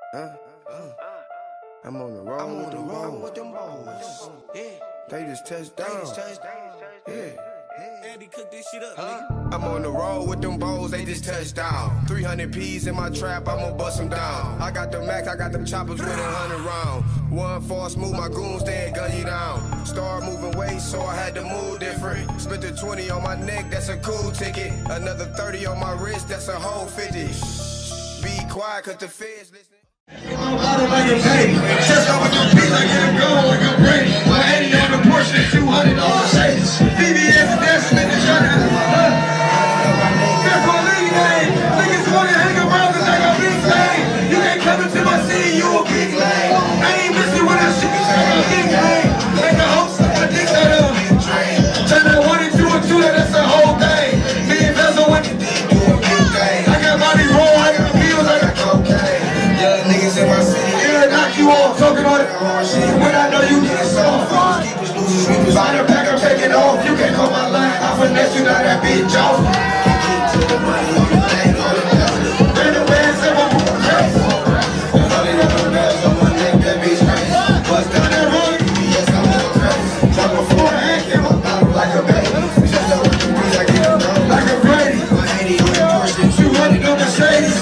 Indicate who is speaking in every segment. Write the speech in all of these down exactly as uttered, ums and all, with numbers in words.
Speaker 1: Uh, uh, I'm on the road, I'm on the road with them boys. Yeah, they just touched down. Yeah.
Speaker 2: Andy, cook this shit up,
Speaker 1: huh?
Speaker 2: nigga.
Speaker 1: I'm on the road with them bows, they just touched down. three hundred P's in my trap, I'ma bust them down. I got the max, I got them choppers with a hundred round. One false move, my goons, they gun you down. Start moving weight, so I had to move different. Spent the twenty on my neck, that's a cool ticket. Another thirty on my wrist, that's a whole fifty. Be quiet, cause the feds listening.
Speaker 3: I'm out of like a baby. Chest out with them beats, I get him going like a Brady. one eighty on the Porsche, two hundred on the Mercedes. V V S dancing in the shot. Careful, leading game. Niggas wanna hang around cause I got big fame. You ain't coming to my city, you a big lame. I ain't missing when I shoot you, I got big lame. Make the hope suck my dick out of me. Turn that one into a two, that's the whole thing. Me and Vezo went to deep, do a big thing. I got money roll, I got bills, I got cocaine. Young niggas in my city, it'll knock you off, talking all that hard shit. When I know you get soft, keepers, losers, sweepers, by the back, I'm taking off. You can't call my line, I finesse you, now that bitch off. Keep to the money, you ain't on the belly. Bring the bands in my boot, crazy. The honey of the bells on my neck, that bitch crazy. Bust down that road, yes, I'm going crazy. Drop a four hand, came up out like a baby. Just up with the breeze, I get it down like a Brady. one eighty on the Porsche, two hundred on the Mercedes.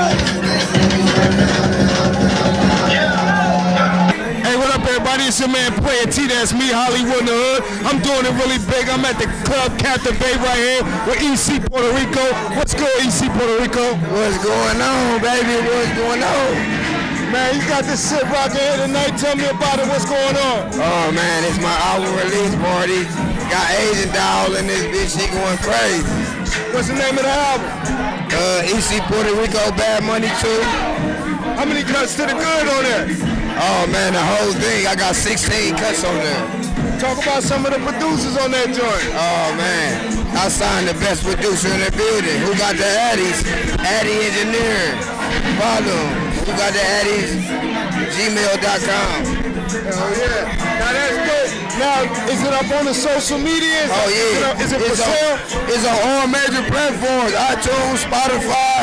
Speaker 4: Everybody, it's your man Playa T, that's me, Hollywood in the hood. I'm doing it really big. I'm at the Club Captiv eight right here with E C Puerto Rico. What's good, E C Puerto Rico?
Speaker 1: What's going on, baby? What's going on?
Speaker 4: Man, you got this shit rocking here tonight. Tell me about it. What's going on?
Speaker 1: Oh, man, it's my album release party. Got Asian doll in this bitch. She going crazy.
Speaker 4: What's the name of the album?
Speaker 1: Uh, E C Puerto Rico, Bad Money two.
Speaker 4: How many cuts to the good on there?
Speaker 1: Oh man, the whole thing. I got sixteen cuts on there.
Speaker 4: Talk about some of the producers on that joint.
Speaker 1: Oh man, I signed the best producer in the building. Who got the Addies? Addy Engineer. Problem. Who got the Addies? gmail dot com.
Speaker 4: Oh yeah. Now that's good. Now, is it up on the social media?
Speaker 1: Oh yeah.
Speaker 4: Is it, is it
Speaker 1: it's
Speaker 4: for sale?
Speaker 1: On, it's on all major platforms. iTunes, Spotify,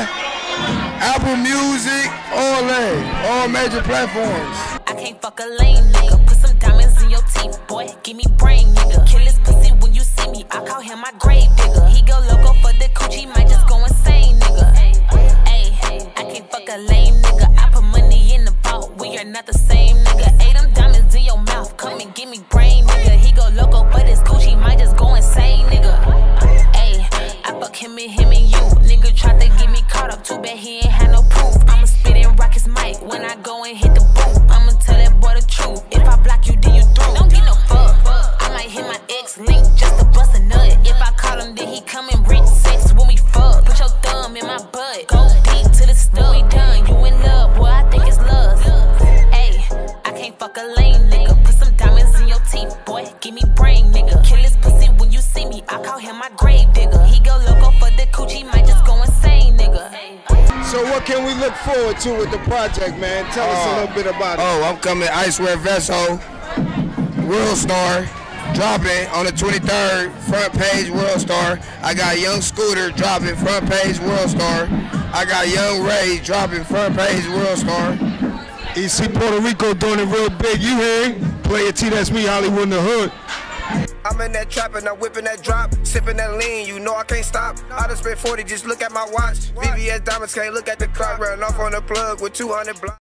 Speaker 1: Apple Music, all that. All major platforms.
Speaker 5: I can't fuck a lame nigga. Put some diamonds in your teeth, boy. Give me brain, nigga. Kill his pussy when you see me. I call him my grave digger. He go loco for the coochie, might just go insane, nigga. Ayy, I can't fuck a lame nigga. I put money in the vault. We are not the same, nigga. Ayy, them diamonds in your mouth. Come and give me brain, nigga. He go loco for this coochie, might just go insane, nigga. Ayy, I fuck him and him and you. Nigga tried to get me caught up. Too bad he ain't had no proof. I'ma spit and rock his mic when I go and hit the booth. I'ma tell that boy the truth. If I block you, then you through. Don't get no fuck. I might hit my ex link just to bust a nut. If I call him, then he come and rich sex when we fuck. Put your thumb in my butt. Go deep to the stuff. We done. You in love, boy. I think it's love. Ayy, I can't fuck a lame nigga. Put some diamonds in your teeth, boy. Give me brain, nigga. Kill his pussy when you see me. I call him my grave digger. He go loco for the coochie, might just go insane, nigga.
Speaker 4: So what can we look forward to with the project, man? Tell uh, us a little bit about it.
Speaker 1: Oh, I'm coming Icewear Vezo, World Star, dropping on the twenty-third, front page World Star. I got Young Scooter dropping front page World Star. I got Young Ray dropping front page World Star.
Speaker 4: E C Puerto Rico doing it real big. You hear? Playa T, that's me, Hollywood in the hood.
Speaker 1: I'm in that trap and I'm whipping that drop, sipping that lean, you know I can't stop. I done spent forty, just look at my watch. V V S diamonds can't look at the clock, running off on the plug with two hundred blocks.